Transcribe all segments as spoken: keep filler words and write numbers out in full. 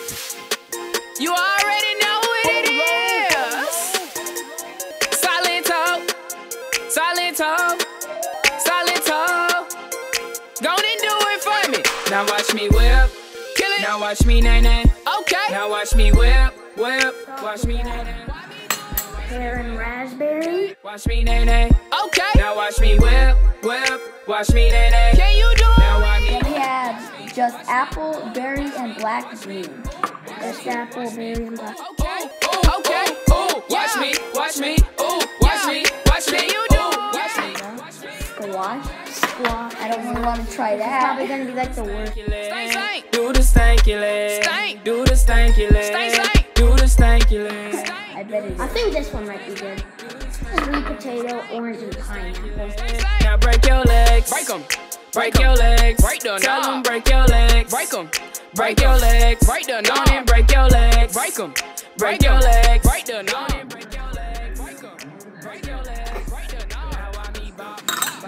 You already know what it is. Silent talk, silent talk, silent talk. Go and do it for me. Now watch me whip, kill it. Now watch me nay nay. Okay. Now watch me whip, whip. Watch me nay nay. Pear and raspberry. Watch me nay nay. Okay. Now watch me whip, whip. Watch me nay nay. Can you do it? Now watch me. We have just apple, berry, and blackberry. Just apple, berry, and blackberry. Okay. Ooh, okay. Ooh, watch me, watch me. Ooh, watch me, watch me. You do. Watch me. Squash. Squash. I don't really want to try that. It's probably gonna be like the worst. Stank, stank. Do the stanky leg. Stank. Do the stanky leg. Stank, stank. Do the stanky leg. I bet it is. I think this one might be good. Sweet potato, orange, and pineapple. Now break your legs. Break them. Break your legs. Break the Tell them break your legs. Break them. Break your legs. Break the knob and break your legs. Break them. Break your legs. Break the knob and break your legs. Break them. Break your legs. Break the knob. Now I need bop.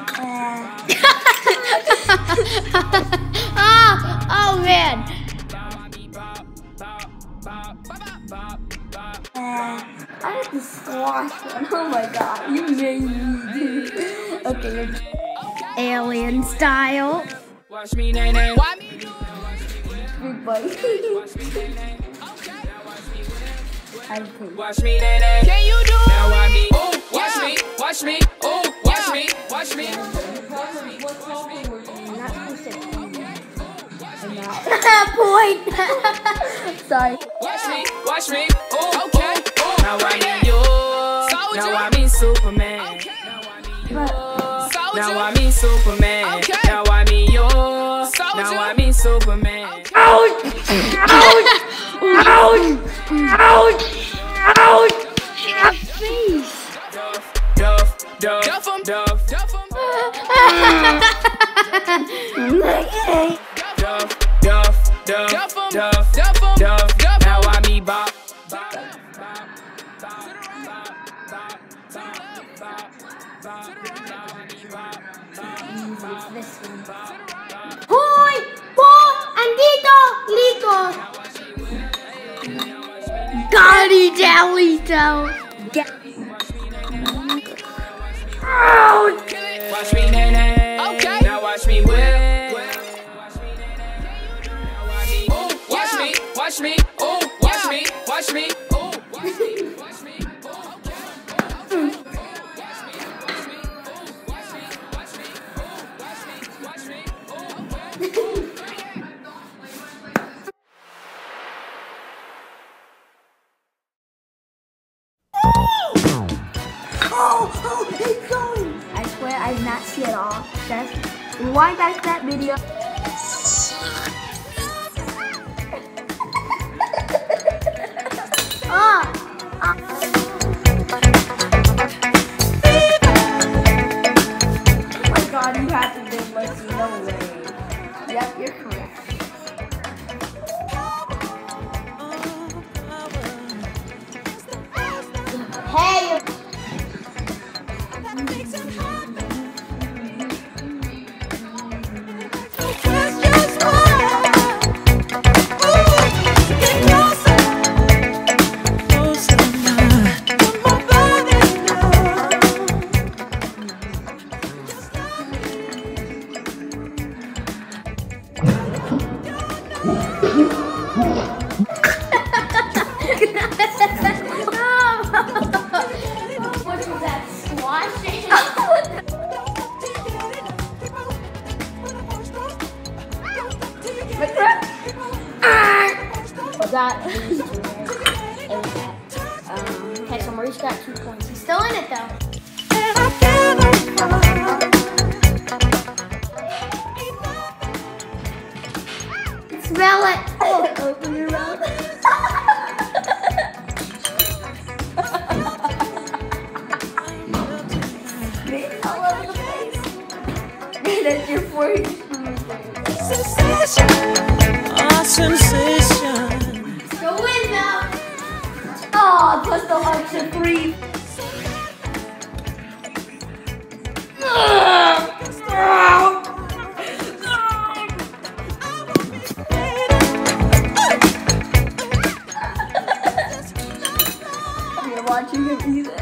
oh, oh man. Uh, I have the squash one. Oh my god, you made me do. Okay, you're alien style. Watch me, nay, nay. Watch me, Big bite. Watch me, nay, nay. Can you do it? Now watch me. Ooh, watch me, watch me. Ooh, watch me, watch me. I'm not supposed to. I'm not. Point. Sorry. Watch me, watch me. Ooh, okay. Ooh, now I need you. Now I mean Superman. Now I mean Superman. Now I mean you. Now I mean Superman. Ouch! Ouch! Ouch! Ouch! Ouch! Face. Duff, duff, duff, duff, duff, duff, duff, duff, duff, duff, duff. Now I mean bop. Hoy! Po! Andito! Lito! Gotti Dalito! Ouch! Watch me, nay, nay. Okay. Now watch me whip. Ooh, watch me, watch me. Ooh, watch me, watch me. Ooh, watch me, watch me. Oh, oh, it's going! I swear I did not see it all. Guys, rewind back to that video. Ah! Ah. Oh my god, you have to do mercy, no way. Yep, you're correct. Hey! What was that, squashing? Was that these two there? It was that. Um, okay, so Maurice got two points. He's still in it though. Smell it! Oh, open your mouth. All over the face. That's your forehead. Sensation, oh sensation. Go in now. Oh, plus the hearts of three. watching him either.